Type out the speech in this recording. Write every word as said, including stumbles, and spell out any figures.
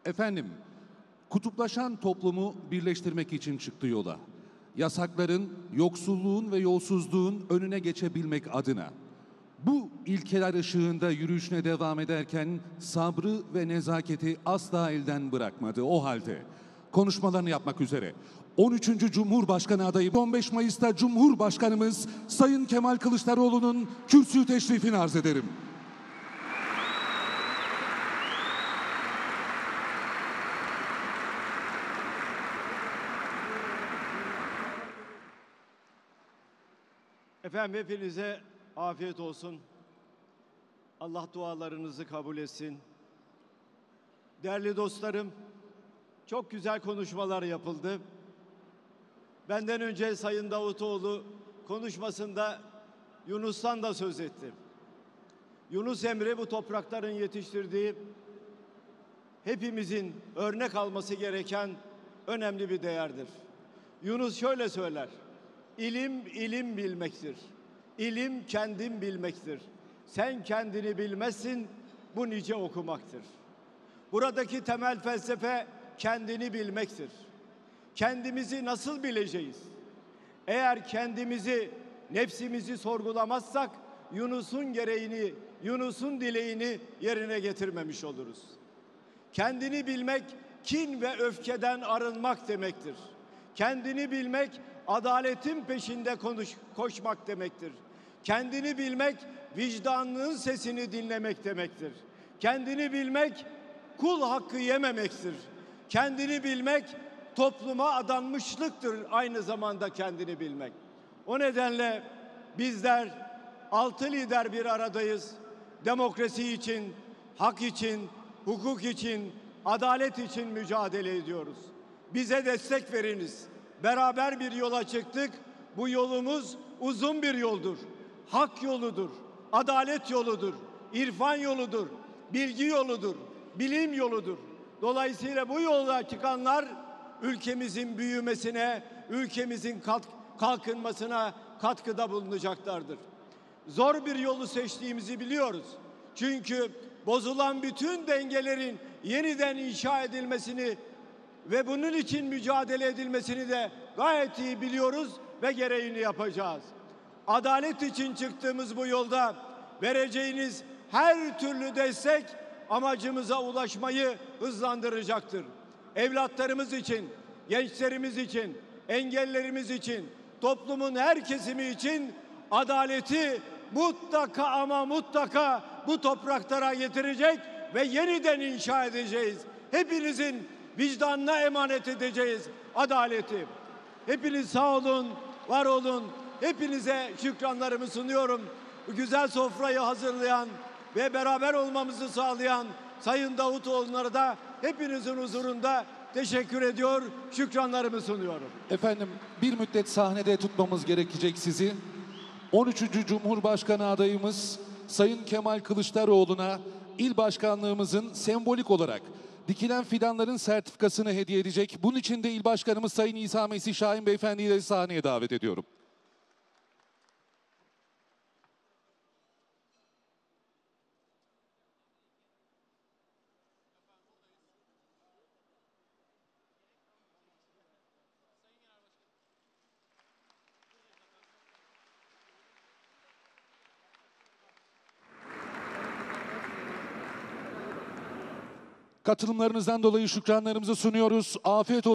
Efendim, kutuplaşan toplumu birleştirmek için çıktı yola. Yasakların, yoksulluğun ve yolsuzluğun önüne geçebilmek adına. Bu ilkeler ışığında yürüyüşüne devam ederken sabrı ve nezaketi asla elden bırakmadı. O halde konuşmalarını yapmak üzere on üçüncü Cumhurbaşkanı adayı on beş Mayıs'ta Cumhurbaşkanımız Sayın Kemal Kılıçdaroğlu'nun kürsü teşrifini arz ederim. Efendim hepinize afiyet olsun. Allah dualarınızı kabul etsin. Değerli dostlarım, çok güzel konuşmalar yapıldı. Benden önce Sayın Davutoğlu konuşmasında Yunus'tan da söz etti. Yunus Emre bu toprakların yetiştirdiği, hepimizin örnek alması gereken önemli bir değerdir. Yunus şöyle söyler: İlim, ilim bilmektir. İlim kendin bilmektir. Sen kendini bilmezsin, bu nice okumaktır. Buradaki temel felsefe kendini bilmektir. Kendimizi nasıl bileceğiz? Eğer kendimizi, nefsimizi sorgulamazsak Yunus'un gereğini, Yunus'un dileğini yerine getirmemiş oluruz. Kendini bilmek, kin ve öfkeden arınmak demektir. Kendini bilmek, adaletin peşinde konuş, koşmak demektir. Kendini bilmek, vicdanının sesini dinlemek demektir. Kendini bilmek, kul hakkı yememektir. Kendini bilmek, topluma adanmışlıktır aynı zamanda kendini bilmek. O nedenle bizler altı lider bir aradayız. Demokrasi için, hak için, hukuk için, adalet için mücadele ediyoruz. Bize destek veriniz. Beraber bir yola çıktık. Bu yolumuz uzun bir yoldur. Hak yoludur, adalet yoludur, irfan yoludur, bilgi yoludur, bilim yoludur. Dolayısıyla bu yola çıkanlar ülkemizin büyümesine, ülkemizin kalkınmasına katkıda bulunacaklardır. Zor bir yolu seçtiğimizi biliyoruz. Çünkü bozulan bütün dengelerin yeniden inşa edilmesini ve bunun için mücadele edilmesini de gayet iyi biliyoruz ve gereğini yapacağız. Adalet için çıktığımız bu yolda vereceğiniz her türlü destek amacımıza ulaşmayı hızlandıracaktır. Evlatlarımız için, gençlerimiz için, engellerimiz için, toplumun her kesimi için adaleti mutlaka ama mutlaka bu topraklara getirecek ve yeniden inşa edeceğiz. Hepinizin vicdanına emanet edeceğiz adaleti. Hepiniz sağ olun, var olun. Hepinize şükranlarımı sunuyorum. Bu güzel sofrayı hazırlayan ve beraber olmamızı sağlayan Sayın Davutoğlu'na da hepinizin huzurunda teşekkür ediyor, şükranlarımı sunuyorum. Efendim, bir müddet sahnede tutmamız gerekecek sizi. on üçüncü Cumhurbaşkanı adayımız Sayın Kemal Kılıçdaroğlu'na il başkanlığımızın sembolik olarak dikilen fidanların sertifikasını hediye edecek. Bunun için de il başkanımız Sayın İsa Mesih Şahin Beyefendi'yi de sahneye davet ediyorum. Katılımlarınızdan dolayı şükranlarımızı sunuyoruz. Afiyet olsun.